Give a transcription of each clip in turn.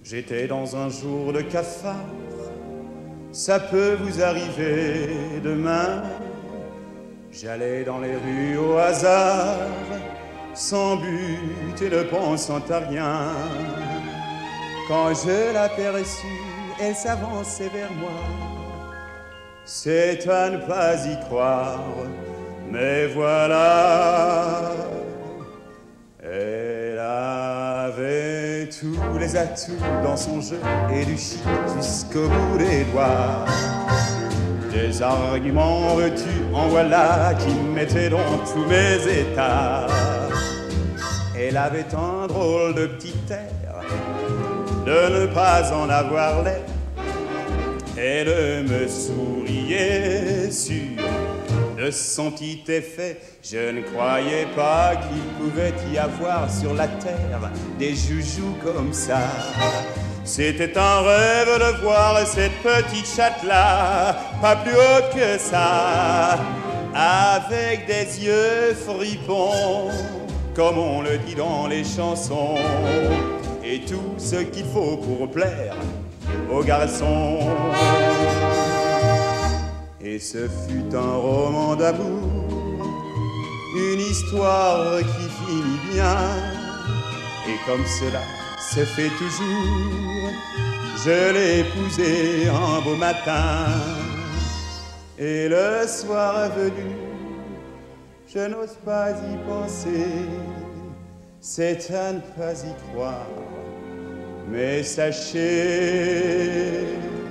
J'étais dans un jour de cafard, ça peut vous arriver demain. J'allais dans les rues au hasard, sans but et ne pensant à rien. Quand je l'aperçus, elle s'avançait vers moi. C'est à ne pas y croire, mais voilà. Elle avait tous les atouts dans son jeu et du chic jusqu'au bout des doigts. Des arguments veux-tu en voilà qui mettaient dans tous mes états. Elle avait un drôle de petit air de ne pas en avoir l'air. Elle me souriait sûr de son petit effet. Je ne croyais pas qu'il pouvait y avoir sur la terre des joujoux comme ça. C'était un rêve de voir cette petite chatte-là, pas plus haute que ça, avec des yeux fripons, comme on le dit dans les chansons, et tout ce qu'il faut pour plaire aux garçons. Et ce fut un roman d'amour, une histoire qui finit bien. Et comme cela se fait toujours, je l'ai épousée un beau matin. Et le soir venu, je n'ose pas y penser, c'est à ne pas y croire. Mais sachez,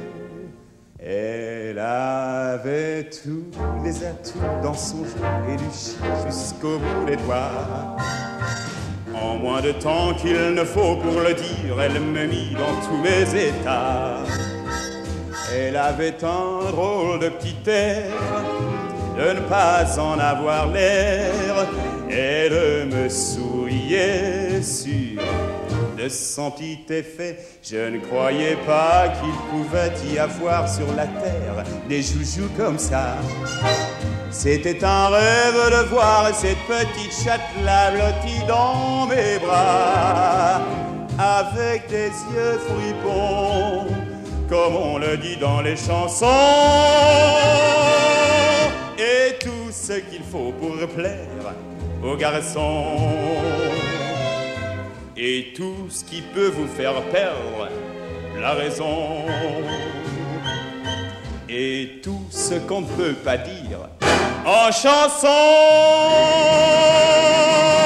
elle avait tous les atouts dans son jeu et du chic jusqu'au bout des doigts. En moins de temps qu'il ne faut pour le dire, elle me mit dans tous mes états. Elle avait un drôle de petit air de ne pas en avoir l'air. Elle me souriait sûr de son petit effet. Je ne croyais pas qu'il pouvait y avoir sur la terre des joujoux comme ça. C'était un rêve de voir cette petite chatte-là blottie dans mes bras, avec des yeux fripons, comme on le dit dans les chansons, et tout ce qu'il faut pour plaire aux garçons. Et tout ce qui peut vous faire perdre la raison. Et tout ce qu'on ne peut pas dire en chanson.